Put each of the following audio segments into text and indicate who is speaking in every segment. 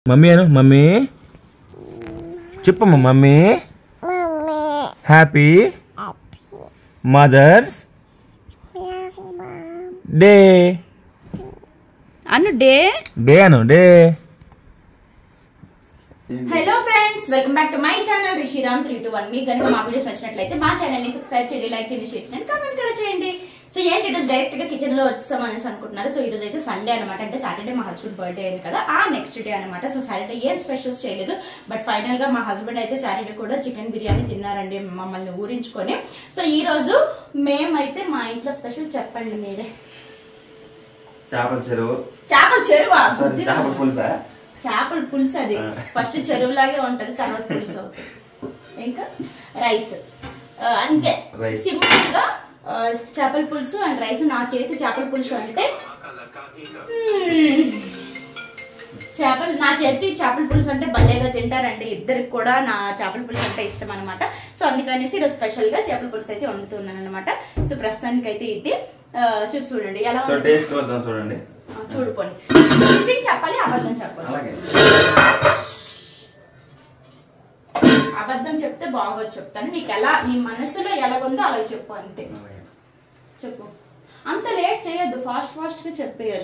Speaker 1: Mummy Anu mummy చెప్పమ్మా mummy happy mother's day
Speaker 2: Anu day
Speaker 1: day Anu day.
Speaker 2: Hello friends, welcome back to my channel Rishiram 321. మీకు కనుక మా videos నచ్చినట్లయితే మా ఛానల్ ని సబ్స్క్రైబ్ చేయండి, లైక్ చేయండి, షేర్ చేయండి, కామెంట్ కూడా చేయండి. సో ఏంటి ఈరోజు డైరెక్ట్ గా కిచెన్ లో వచ్చాం అనేసి అనుకుంటున్నారు. సో ఈ రోజు అయితే సండే అనమాట, అంటే సాటర్డే మా హస్బెండ్ బర్త్డే అయింది కదా, ఆ నెక్స్ట్ డే అనమాట. సో సాటర్డే ఏం స్పెషల్స్ చేయలేదు, బట్ ఫైనల్ గా మా హస్బెండ్ అయితే సాటర్డే కూడా చికెన్ బిర్యానీ తిన్నారండి మమ్మల్ని ఊరించుకొని. సో ఈ రోజు మేమైతే మా ఇంట్లో స్పెషల్ చెప్పండి మీరే.
Speaker 1: చేపల చెరువు.
Speaker 2: చేపల చెరువా?
Speaker 1: చేపల పులుసా?
Speaker 2: చేపల పులుసు. అది ఫస్ట్ చెరువు లాగే ఉంటది, తర్వాత పులుసు అవుతుంది. ఇంకా రైస్, అంతే సింపుల్ గా చేపల పులుసు అండ్ రైస్. నా చేతి చేపల పులుసు అంటే నా చేతి చేపల పులుసు అంటే భలేగా తింటారండి ఇద్దరికి కూడా. నా చేపల పులుసు అంటే ఇష్టం అనమాట. సో అందుకనేసి ఈరోజు స్పెషల్ గా చేపల పులుసు అయితే వండుతున్నాను అనమాట. సో ప్రస్తుతానికి అయితే ఇది చూడండి ఎలా
Speaker 1: చూడండి,
Speaker 2: చూడుకోండి. చెప్పాలి, అబద్ధం చెప్పాలి. అబద్ధం చెప్తే బాగోదు చెప్తాను. నీకు ఎలా నీ మనసులో ఎలాగుందో అలా చెప్పు, అంతే. చెప్పు, అంత లేట్ చేయొద్దు, ఫాస్ట్ ఫాస్ట్ గా చెప్పేయాలి.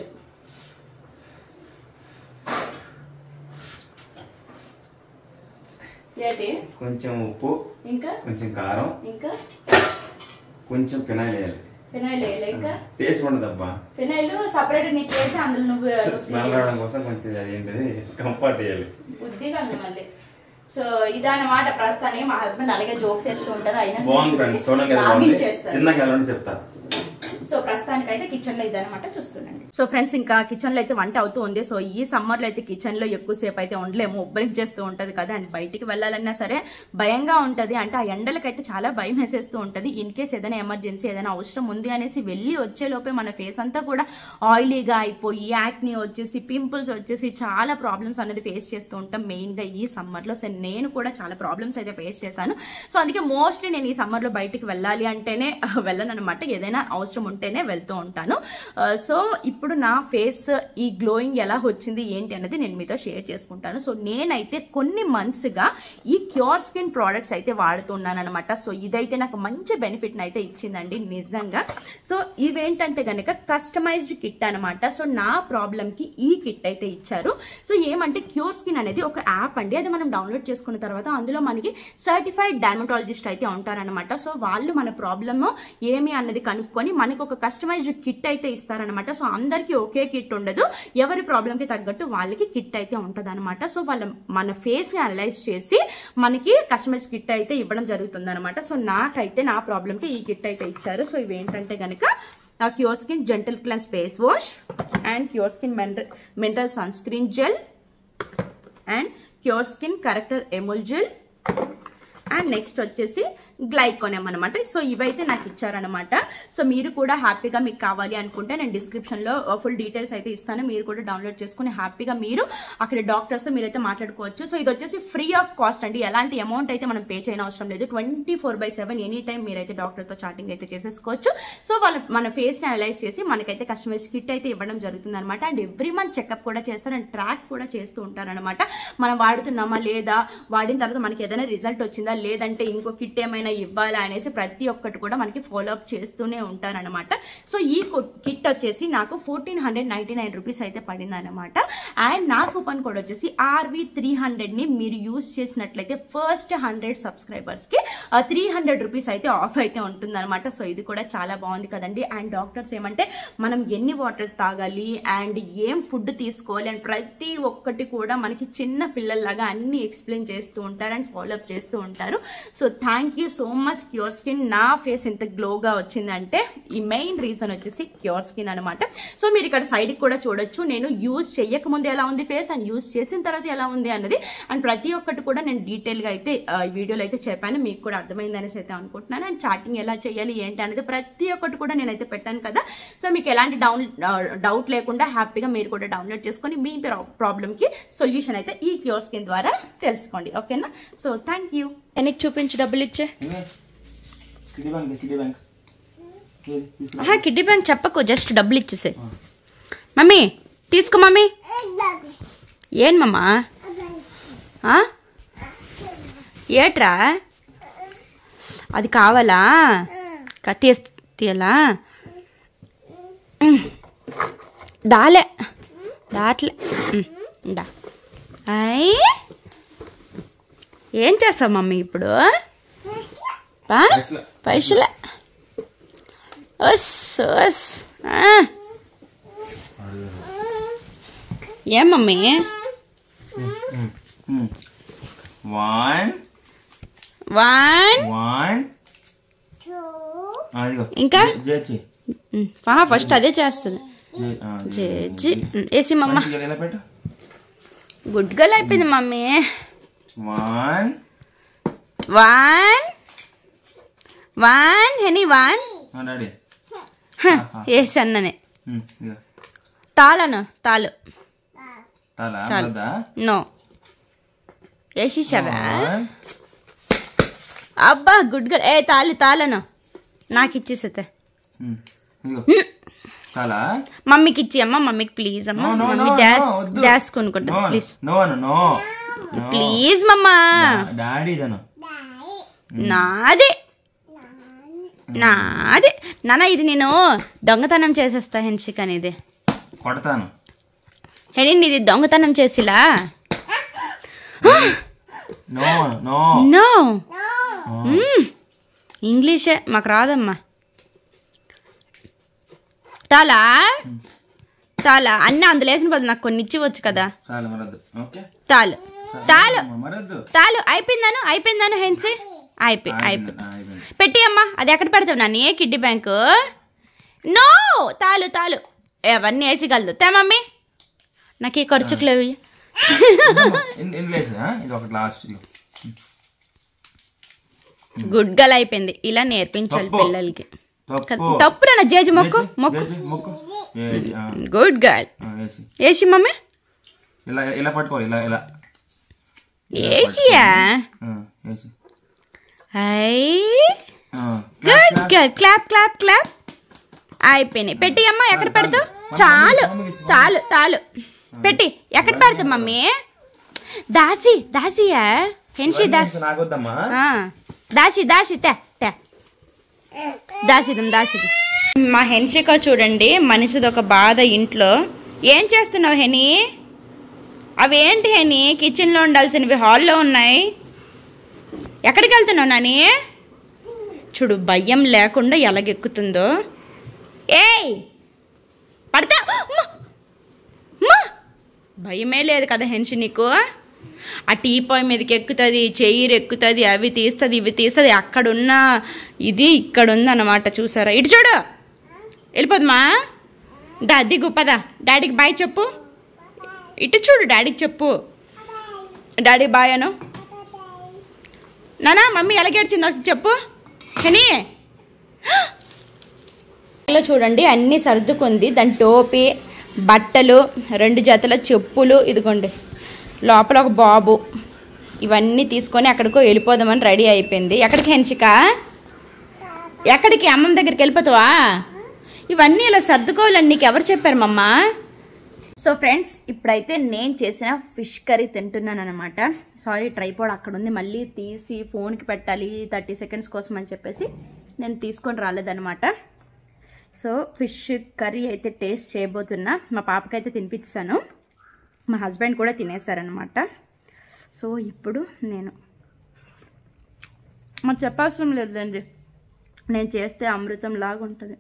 Speaker 2: ఏంటి?
Speaker 1: కొంచెం ఉప్పు,
Speaker 2: ఇంకా
Speaker 1: కొంచెం కారం,
Speaker 2: ఇంకా
Speaker 1: కొంచెం ఫినాయిల్ వేయాలి.
Speaker 2: ఫినాయిల్ వేయాలి, ఇంకా
Speaker 1: టేస్ట్ ఉండదబ్బా.
Speaker 2: ఫినాయిల్ సపరేట్ నీకు వేసి అందులో నువ్వు
Speaker 1: స్మెల్ రావడం కోసం కొంచెం ఏంటిది కంఫర్ట్ వేయాలి.
Speaker 2: బుద్ధిగా మళ్ళీ. సో ఇదన్నమాట ప్రస్తుతానికి. మా హస్బెండ్ అలాగే జోక్స్ వేస్తూ ఉంటారు, అయినా
Speaker 1: చెప్తా.
Speaker 2: సో ప్రస్తుతానికి అయితే కిచెన్ లో ఇదనమాట చూస్తుండండి. సో ఫ్రెండ్స్, ఇంకా కిచెన్ లో అయితే వంట అవుతూ ఉంది. సో ఈ సమ్మర్ లో అయితే కిచెన్ లో ఎక్కువసేపు అయితే ఉండలేము, ఉబ్బరికి చేస్తూ ఉంటది కదా. అండ్ బయటికి వెళ్ళాలన్నా సరే భయంగా ఉంటది, అంటే ఆ ఎండలకైతే చాలా భయం వేసేస్తూ ఉంటది. ఇన్ కేస్ ఏదైనా ఎమర్జెన్సీ ఏదైనా అవసరం ఉంది అనేసి వెళ్ళి వచ్చే లోపే మన ఫేస్ అంతా కూడా ఆయిలీగా అయిపోయి యాక్ని వచ్చేసి పింపుల్స్ వచ్చేసి చాలా ప్రాబ్లమ్స్ అనేది ఫేస్ చేస్తూ ఉంటాం మెయిన్ గా ఈ సమ్మర్ లో. సో నేను కూడా చాలా ప్రాబ్లమ్స్ అయితే ఫేస్ చేశాను. సో అందుకే మోస్ట్లీ నేను ఈ సమ్మర్ లో బయటికి వెళ్ళాలి అంటేనే వెళ్ళను అనమాట, ఏదైనా అవసరం ఉంటేనే వెళ్తూ ఉంటాను. సో ఇప్పుడు నా ఫేస్ ఈ గ్లోయింగ్ ఎలా వచ్చింది ఏంటి అనేది నేను మీతో షేర్ చేసుకుంటాను. సో నేనైతే కొన్ని మంత్స్ గా ఈ క్యూర్ స్కిన్ ప్రోడక్ట్స్ అయితే వాడుతున్నాను అనమాట. సో ఇదైతే నాకు మంచి బెనిఫిట్ అయితే ఇచ్చిందండి నిజంగా. సో ఇవేంటంటే గనక కస్టమైజ్డ్ కిట్ అనమాట. సో నా ప్రాబ్లమ్ కి ఈ కిట్ అయితే ఇచ్చారు. సో ఏమంటే క్యూర్ స్కిన్ అనేది ఒక యాప్ అండి, అది మనం డౌన్లోడ్ చేసుకున్న తర్వాత అందులో మనకి సర్టిఫైడ్ డర్మటాలజిస్ట్ అయితే ఉంటారనమాట. సో వాళ్ళు మన ప్రాబ్లమ్ ఏమి అన్నది కనుక్కొని మనకు ఒక కస్టమైజ్డ్ కిట్ అయితే ఇస్తారనమాట. సో అందరికి ఒకే కిట్ ఉండదు, ఎవరి ప్రాబ్లమ్ కి తగ్గట్టు వాళ్ళకి కిట్ అయితే ఉంటది అనమాట. సో వాళ్ళ మన ఫేస్ ని అనలైజ్ చేసి మనకి కస్టమైజ్డ్ కిట్ అయితే ఇవ్వడం జరుగుతుంది అనమాట. సో నాకైతే నా ప్రాబ్లమ్ కి ఈ కిట్ అయితే ఇచ్చారు. సో ఇవేంటంటే గనక cure skin gentle cleanse face wash and cure skin mental sunscreen gel and cure skin corrector ఎముల్ అండ్ నెక్స్ట్ వచ్చేసి గ్లైకోనెమ్ అనమాట. సో ఇవైతే నాకు ఇచ్చారనమాట. సో మీరు కూడా హ్యాపీగా మీకు కావాలి అనుకుంటే నేను డిస్క్రిప్షన్లో ఫుల్ డీటెయిల్స్ అయితే ఇస్తాను, మీరు కూడా డౌన్లోడ్ చేసుకుని హ్యాపీగా మీరు అక్కడ డాక్టర్స్తో మీరైతే మాట్లాడుకోవచ్చు. సో ఇది వచ్చేసి ఫ్రీ ఆఫ్ కాస్ట్ అండి, ఎలాంటి అమౌంట్ అయితే మనం పే చేయని అవసరం లేదు. 24/7 ఎనీ టైం మీరైతే డాక్టర్తో చాటింగ్ అయితే చేసేసుకోవచ్చు. సో మన ఫేస్ని అనలైజ్ చేసి మనకైతే కస్టమైజ్ కిట్ అయితే ఇవ్వడం జరుగుతుంది అనమాట. అండ్ ఎవ్రీ మంత్ చెకప్ కూడా చేస్తారు అండ్ ట్రాక్ కూడా చేస్తూ ఉంటారనమాట. మనం వాడుతున్నామా లేదా, వాడిన తర్వాత మనకి ఏదైనా రిజల్ట్ వచ్చిందా లేదంటే ఇంకో కిట్ ఏమైనా ఇవ్వాలా అనేసి ప్రతి ఒక్కటి కూడా మనకి ఫాలో అప్ చేస్తూనే ఉంటారనమాట. సో ఈ కిట్ వచ్చేసి నాకు 1499 రూపీస్ అయితే పడింది అనమాట. అండ్ నా కూపన్ కోడ్ వచ్చేసి RV300 ని మీరు యూజ్ చేసినట్లయితే ఫస్ట్ 100 సబ్స్క్రైబర్స్ కి 300 రూపీస్ అయితే ఆఫ్ అయితే ఉంటుంది అనమాట. సో ఇది కూడా చాలా బాగుంది కదండి. అండ్ డాక్టర్స్ ఏమంటే మనం ఎన్ని వాటర్ తాగాలి అండ్ ఏం ఫుడ్ తీసుకోవాలి అండ్ ప్రతి ఒక్కటి కూడా మనకి చిన్న పిల్లల్లాగా అన్ని ఎక్స్ప్లెయిన్ చేస్తూ ఉంటారు అండ్ ఫాలో అప్ చేస్తూ ఉంటారు. So thank you so much cure skin. నా ఫేస్ ఎంత గ్లోగా వచ్చిందంటే ఈ మెయిన్ రీజన్ వచ్చేసి క్యూర్ స్కిన్ అనమాట. సో మీరు ఇక్కడ సైడ్ కూడా చూడొచ్చు, నేను యూజ్ చేయక ముందు ఎలా ఉంది ఫేస్ అండ్ యూజ్ చేసిన తర్వాత ఎలా ఉంది అన్నది. అండ్ ప్రతి ఒక్కటి కూడా నేను డీటెయిల్ గా అయితే ఈ వీడియోలో అయితే చెప్పాను, మీకు కూడా అర్థమైంది అనేసి అయితే అనుకుంటున్నాను. అండ్ చాటింగ్ ఎలా చేయాలి ఏంటి అనేది ప్రతి ఒక్కటి కూడా నేనైతే పెట్టాను కదా. సో మీకు ఎలాంటి డౌట్ లేకుండా హ్యాపీగా మీరు కూడా డౌన్లోడ్ చేసుకొని మీ ప్రాబ్లమ్ కి సొల్యూషన్ అయితే ఈ క్యూర్ స్కిన్ ద్వారా తెలుసుకోండి. ఓకేనా? So thank you. ఎనికి చూపించు, డబ్బులు ఇచ్చే. కిడ్డీ బ్యాంక్ చెప్పకు, జస్ట్ డబ్బులు ఇచ్చేసే. మమ్మీ తీసుకో, మమ్మీ ఏమమ్మా ఏట్రా అది కావాలా తీయాలా దాట్లే దా ఏం చేస్తావు మమ్మీ ఇప్పుడు పైసలే ఏం మమ్మీ ఇంకా ఫస్ట్ అదే చేస్తుంది వేసి మమ్మ గుడ్ గర్ల్ అయిపోయింది మమ్మీ హెనీ వేసి అన్ననే తాలు నో వేసేసావా అబ్బా గుడ్ గర్ల్ తాళను నాకు ఇచ్చేసతే మమ్మీకి ఇచ్చి అమ్మా మమ్మీకి ప్లీజ్ అమ్మా మమ్మీ డాష్ కొనుక్కుంటా ప్లీజ్ ప్లీజ్ మమ్మా నాదే నాన్న ఇది నేను దొంగతనం చేసేస్తా హెన్షిక్ అనేది హెనిన్ ఇది దొంగతనం చేసిలా నో ఇంగ్లీషే మాకు రాదమ్మా తాలా అన్నీ అందులో వేసిన బదులు నాకు కొన్ని ఇచ్చివచ్చు కదా తాలు అయిపోయిందాను హెన్సీ అయిపోయి పెట్టి అమ్మా అది ఎక్కడ పెడతావు నాన్న ఏ కిడ్డీ బ్యాంకు నో తాలు అవన్నీ వేసిగలదు తే మమ్మీ నాకు ఈ ఖర్చుకులేవు గుడ్ గర్ల్ అయిపోయింది ఇలా నేర్పించాలి పిల్లలకి తప్పు నా జేజి మొక్కు గుడ్ గర్ల్ వేసి మమ్మీ వేసియా గుడ్ గర్ల్ క్లాప్ అయిపోయినాయి పెట్టి అమ్మ ఎక్కడ పెడతావు తాలు పెట్టి ఎక్కడ పెడతావు మమ్మీ దాసియా హెన్షి దాసిదం మా హెన్షిక చూడండి మనిషిది ఒక బాధ ఇంట్లో ఏం చేస్తున్నావు హెని అవేంటి హెని కిచెన్లో ఉండాల్సినవి హాల్లో ఉన్నాయి ఎక్కడికి వెళ్తున్నావు నాని చూడు భయం లేకుండా ఎలాగెక్కుతుందో ఏయ్ పడతా భయమే లేదు కదా హెన్షి నీకు ఆ టీపాయ్ మీదకి ఎక్కుతుంది చైర్ ఎక్కుతుంది అవి తీస్తుంది ఇవి తీస్తుంది అక్కడున్న ఇది ఇక్కడ ఉందన్నమాట చూసారా ఇటు చూడు వెళ్ళిపోదమ్మా దిగు పదా డాడీకి బాయ్ చెప్పు ఇటు చూడు డాడీకి చెప్పు డాడీ బాయ్ అను నానా మమ్మీ ఎలాగేడ్చింది ఒకసారి చెప్పు కానీ చూడండి అన్నీ సర్దుకుంది దాని టోపీ బట్టలు 2 జతల చెప్పులు ఇదిగోండి లోపల ఒక బాబు ఇవన్నీ తీసుకొని అక్కడికో వెళ్ళిపోదామని రెడీ అయిపోయింది ఎక్కడికి హెన్షిక ఎక్కడికి అమ్మమ్మ దగ్గరికి వెళ్ళిపోతావా ఇవన్నీ ఇలా సర్దుకోవాలని నీకు ఎవరు చెప్పారు మమ్మ సో ఫ్రెండ్స్ ఇప్పుడైతే నేను చేసిన ఫిష్ కర్రీ తింటున్నాను అనమాట సారీ ట్రైపాడ్ అక్కడ ఉంది మళ్ళీ తీసి ఫోన్కి పెట్టాలి 30 సెకండ్స్ కోసం అని చెప్పేసి నేను తీసుకొని రాలేదనమాట సో ఫిష్ కర్రీ అయితే టేస్ట్ చేయబోతున్నా మా పాపకైతే తినిపించాను మా హస్బెండ్ కూడా తినేసారనమాట సో ఇప్పుడు నేను మాకు చెప్పవసరం లేదండి నేను చేస్తే అమృతం లాగా ఉంటుంది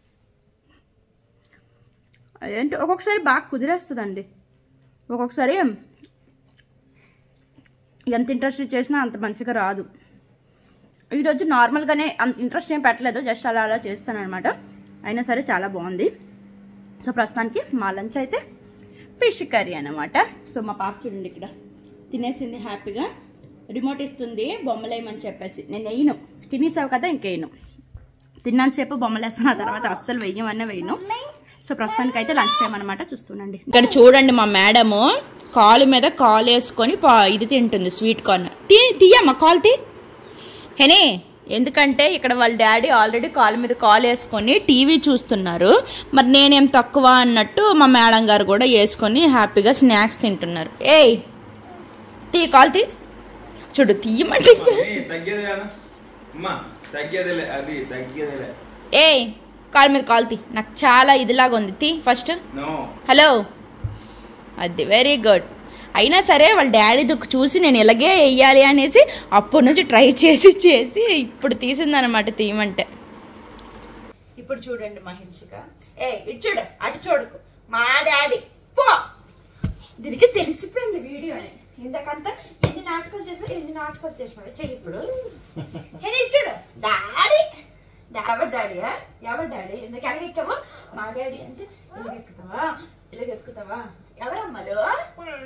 Speaker 2: అదేంటి ఒక్కొక్కసారి బాగా కుదిరేస్తుందండి ఒక్కొక్కసారి ఎంత ఇంట్రెస్ట్ చేసినా అంత మంచిగా రాదు ఈరోజు నార్మల్గానే అంత ఇంట్రెస్ట్ ఏం పెట్టలేదు జస్ట్ అలా చేస్తాను అనమాట అయినా సరే చాలా బాగుంది సో ప్రస్తుతానికి మా లంచ్ అయితే ఫిష్ కర్రీ అనమాట సో మా పాప చూడండి ఇక్కడ తినేసింది హ్యాపీగా రిమోట్ ఇస్తుంది బొమ్మలేయమని చెప్పేసి నేను వేయను తినేసావు కదా ఇంకేయను తిన్నంతసేపు బొమ్మలేస్తాను ఆ తర్వాత అస్సలు వేయను సో ప్రస్తుతానికి అయితే లంచ్ టైం అనమాట చూస్తుండండి ఇక్కడ చూడండి మా మేడము కాలు మీద కాలు వేసుకొని ఇది తింటుంది స్వీట్ కార్న్ తీయమ్మా కాల్ హెనే ఎందుకంటే ఇక్కడ వాళ్ళ డాడీ ఆల్రెడీ కాలు మీద కాలు వేసుకొని టీవీ చూస్తున్నారు. మరి నేనేం తక్కువ అన్నట్టు మా మేడం గారు కూడా వేసుకొని హ్యాపీగా స్నాక్స్ తింటున్నారు. ఏయ్ తీ కాలు తీ, చూడు తీయమంటే ఏయ్ కాలు మీద కాలు తీ, నాకు చాలా ఇదిలాగా ఉంది. తీ ఫస్ట్. హలో, అది వెరీ గుడ్. అయినా సరే వాళ్ళ డాడీ దుక్కు చూసి నేను ఇలాగే వెయ్యాలి అనేసి అప్పటి నుంచి ట్రై చేసి ఇప్పుడు తీసిందనమాట తీయమంటే. ఇప్పుడు చూడండి మహిషిక, ఇటు చూడు, అటు చూడకు, మా డాడీ పో. దీనికి తెలిసిపోయింది వీడియో అని. ఇంతకంతా ఎన్ని నాటకాలు చేసినాడు చెయ్యి. ఇప్పుడు ఇటు చూడు, డాడీ ఎవరు డాడీయా, ఎవరు డాడీ, ఎందుకు ఎలాగెక్కావు? మా డాడీ అంటే ఇలాగెక్కుతావా, ఇలాగెక్కుతావా? ఎవరమ్మలు